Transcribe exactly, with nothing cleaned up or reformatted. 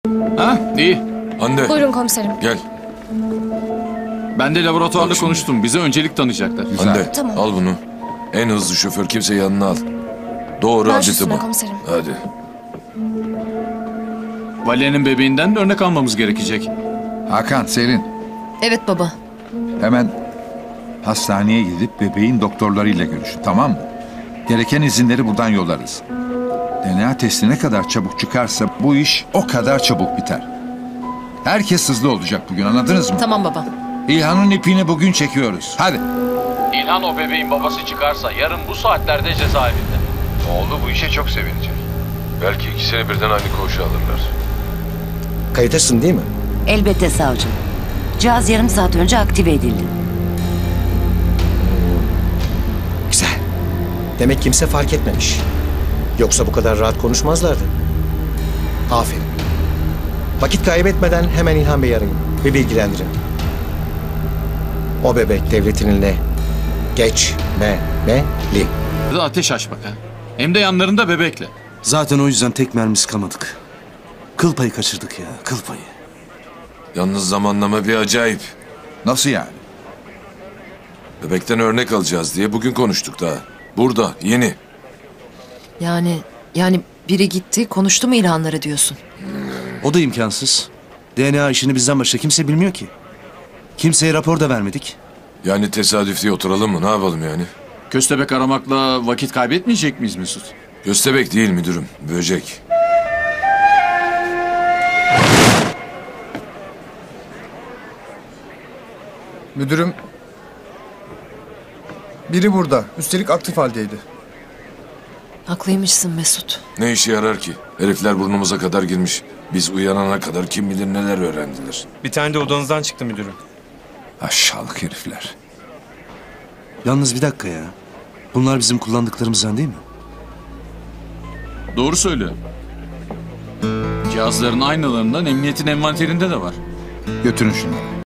Ha, iyi. Hande Buyurun komiserim. gel. Ben de laboratuvarda Bak şimdi. konuştum. Bize öncelik tanıyacaklar. Hande Tamam. al bunu. En hızlı şoför kimse yanına al. Doğru Baş adli üstüne tıbba. komiserim. Hadi. Valiye'nin bebeğinden de örnek almamız gerekecek. Hakan, Selin, Evet baba. hemen hastaneye gidip bebeğin doktorlarıyla görüşün, tamam mı? Gereken izinleri buradan yollarız. D N A testi ne kadar çabuk çıkarsa bu iş o kadar çabuk biter. Herkes hızlı olacak bugün, anladınız mı? Tamam baba. İlhan'ın ipini bugün çekiyoruz. Hadi. İlhan o bebeğin babası çıkarsa yarın bu saatlerde cezaevinde. Oğlu bu işe çok sevinecek. Belki ikisini birden aynı koğuşa alırlar. Kayıtasın değil mi? Elbette savcım. Cihaz yarım saat önce aktive edildi. Güzel. Demek kimse fark etmemiş. Yoksa bu kadar rahat konuşmazlardı. Aferin. Vakit kaybetmeden hemen İlhan Bey'i arayın ve bilgilendirin. O bebek devletin eline geçmemeli. Bir de ateş açmak ha. Hem de yanlarında bebekle. Zaten o yüzden tek mermi sıkamadık. Kıl payı kaçırdık ya, kıl payı. Yalnız zamanlama bir acayip. Nasıl yani? Bebekten örnek alacağız diye bugün konuştuk daha. Burada, yeni. Yani yani biri gitti konuştu mu İlhanlara diyorsun? O da imkansız. D N A işini bizden başka kimse bilmiyor ki. Kimseye rapor da vermedik. Yani tesadüf diye oturalım mı? Ne yapalım yani? Köstebek aramakla vakit kaybetmeyecek miyiz Mesut? Köstebek değil müdürüm, böcek. Müdürüm, biri burada. Üstelik aktif haldeydi. Haklıymışsın Mesut. Ne işe yarar ki? Herifler burnumuza kadar girmiş. Biz uyanana kadar kim bilir neler öğrendiler. Bir tane de odanızdan çıktı müdürüm. Aşağılık herifler. Yalnız bir dakika ya. Bunlar bizim kullandıklarımızdan değil mi? Doğru söylüyor. Cihazların aynalarından emniyetin envanterinde de var. Götürün şunları.